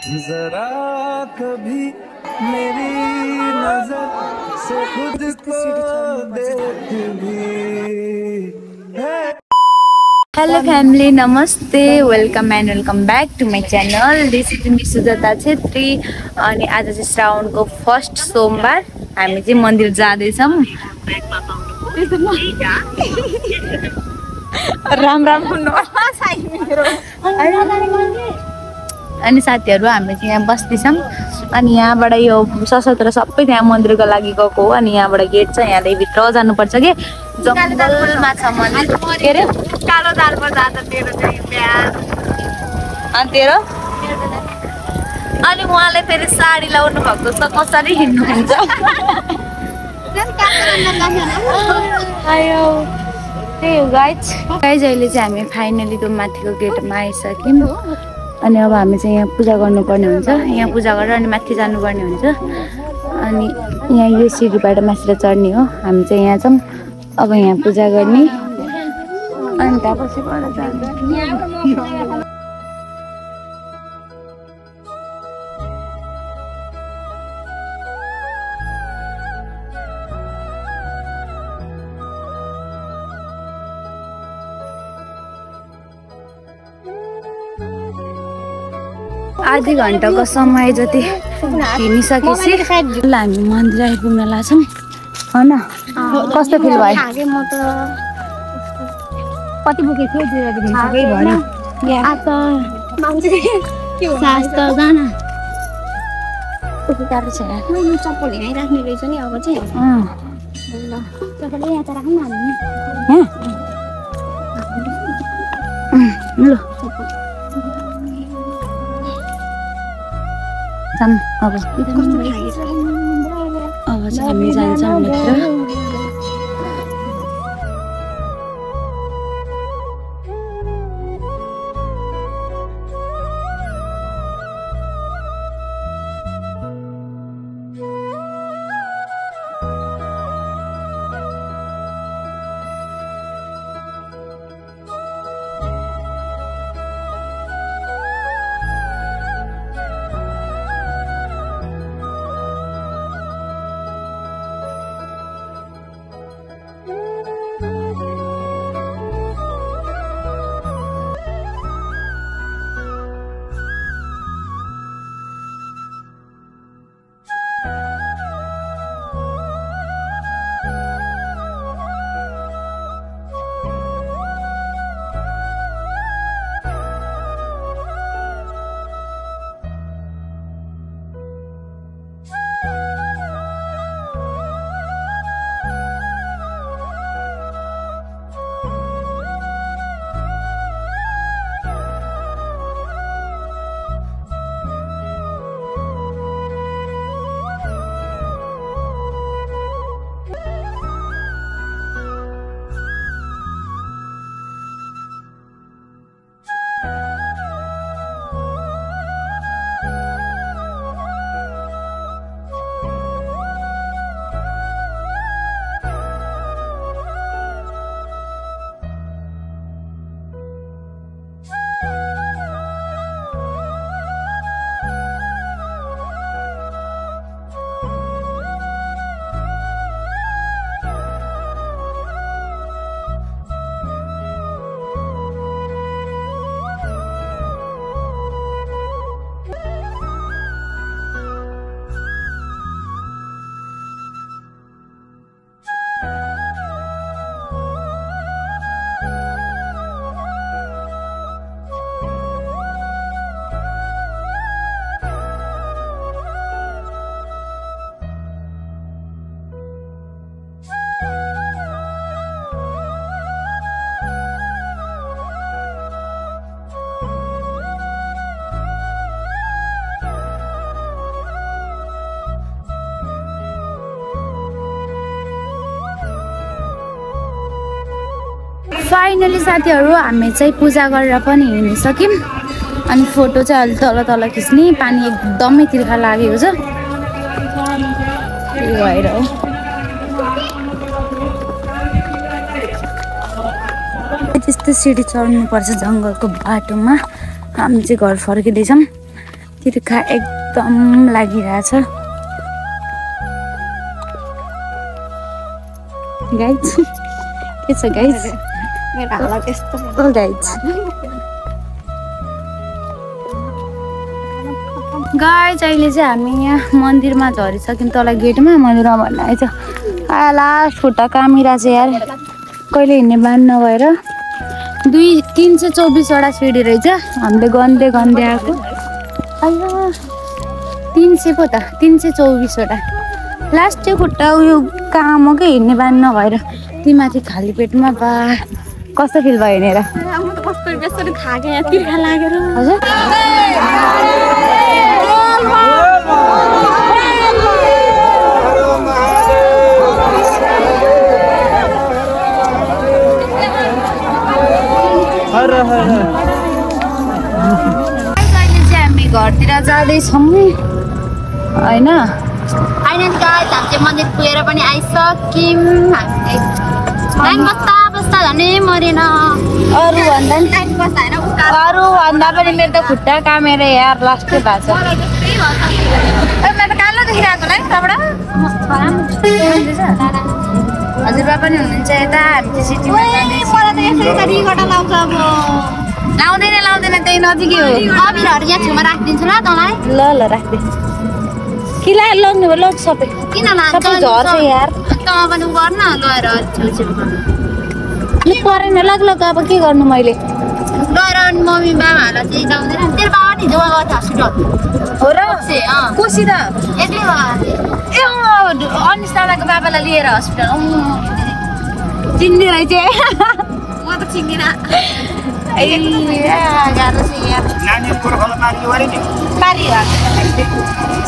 जरा कभी मेरी नजर से खुद को देख भी है। हेलो फैमिली, नमस्ते, welcome and welcome back to my channel. This is me Sujata Chhetri. अनि आज चाहिँ श्रावणको फर्स्ट सोमबार हामी चाहिँ मन्दिर जाँदैछौँ। राम राम अनि साथीहरू हामी चाहिँ यहाँ बस्दैछौँ। अनि यहाँबाट यो सशस्त्र सबै त्यहाँ मन्दिरको लागि गएको हो। अनि यहाँबाट गेट छ, यहाँदेखि भित्र जानुपर्छ कि जङ्गलमा छ मन्दिर। के अरे कालो दालमा जाँदा तेरो चाहिँ प्याज अनि तेरो। अनि उहाँले फेरि साडी लाउनु भएको छ, कसरी हिँड्नुहुन्छ। त्यही हो गाइज। अहिले चाहिँ हामी फाइनली त्यो माथिको गेटमा आइसक्यौँ। अनि अब हामी चाहिँ यहाँ पूजा गर्नुपर्ने हुन्छ। यहाँ पूजा गरेर अनि माथि जानुपर्ने हुन्छ। अनि यहाँ यो सिडीबाट माथि चढ्ने हो। हामी चाहिँ यहाँ छौँ, अब यहाँ पूजा गर्ने अनि त्यहाँपछि जाने। आधी घन्टाको समय जति हिँडिसकेपछि हामी मन्दिर आइपुग्न लाग्छौँ होइन। कस्तो फिल भयो? कति पुगेको अब चाहिँ हामी जान्छौँ भित्र। फाइनली साथीहरू हामी चाहिँ पूजा गरेर पनि हिँडिसक्यौँ। अनि फोटो चाहिँ अलि तल तल खिच्ने, पानी एकदमै तिर्खा लागेको छ, त्यही भएर हो। त्यस्तो सिडी चढ्नुपर्छ जङ्गलको बाटोमा। हामी चाहिँ घर फर्किँदैछौँ। तिर्खा एकदम लागिरहेछ गाइज के छ गाइज मेरो हालत यस्तो गाइज गाइज अहिले चाहिँ हामी यहाँ मन्दिरमा झरिसक्यौँ तल गेटमा मन्दिरमा भन्नु आएछ लास्ट खुट्टा कामिरहेको छ यार कहिले हिँड्ने बानी नभएर 324वटा सिडी रहेछ हामीले गन्दै गन्दै आएको 300 पो त 324वटा लास्ट चाहिँ खुट्टा उयो कामकै हिँड्ने बानी नभएर ती माथि खाली पेटमा बा कस्तो फिल भयो हिँडेर कस्तो बेसरी खाके यहाँ तिर्खा लागेर हजुर अहिले चाहिँ हामी घरतिर जाँदैछौँ होइन होइन गाइस हामी चाहिँ मन्दिर पुगेर पनि आइसक्यौँ हामीले टाइम बस्दा झनै मरेन अरूभन्दा पनि मेरो त खुट्टा कामेर यार लास्टै भएको छ मेरो त कालो देखिरहेको होला है त्यहाँबाट हजुरबा पनि हुनुहुन्छ यता हामी चाहिँ सिटीमा मलाई त यसरी त रिगटा लाउँछ अब लाउँदैन त्यही नजिकै हो अबिरहरू यहाँ छेउमा राखिदिन्छु ल तँलाई ल राख्दै कि लग्नु भयो लग सबै किन सबै झर्छ यार तँ पनि उ गर्न लगेर छेउछेउमा परेन लग अब के गर्नु मैले गएर अनि मम्मी बाबाहरूलाई चाहिँ जाउँदैन तेरो बाबा नि हिजो गएको थियो हस्पिटल हो र कोसी त एक्लै ए अनिस दादाको बाबालाई लिएर हस्पिटल चिन्ने रहेछ म त चिन्दिनँ गाह्रो छ यार नानी पुर्खालाई मार्यो अरे नि पारियो